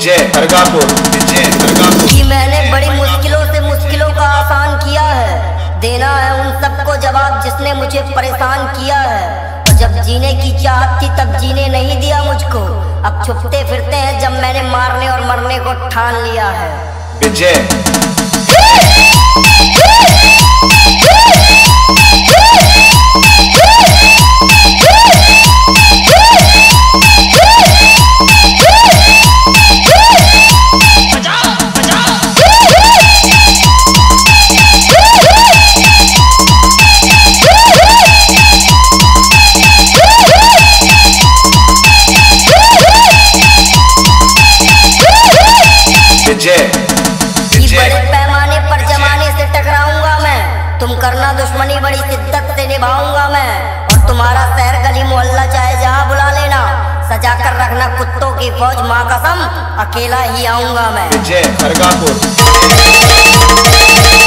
विजय खरगापुर, विजय खरगापुर। कि मैंने बड़ी मुश्किलों से मुश्किलों का आसान किया है, देना है उन सबको जवाब जिसने मुझे परेशान किया है। और जब जीने की चाहत थी तब जीने नहीं दिया मुझको, अब छुपते फिरते हैं जब मैंने मारने और मरने को ठान लिया है। विजय बड़े पैमाने पर जमाने से टकराऊंगा मैं, तुम करना दुश्मनी बड़ी शिद्दत से निभाऊंगा मैं। और तुम्हारा शहर गली मोहल्ला चाहे जहां बुला लेना, सजा कर रखना कुत्तों की फौज, माँ कसम अकेला ही आऊंगा मैं। विजय खरगापुर।